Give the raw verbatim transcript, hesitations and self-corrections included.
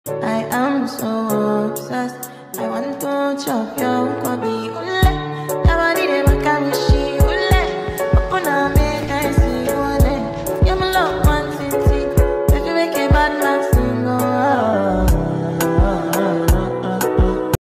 I am so obsessed. I want to chop your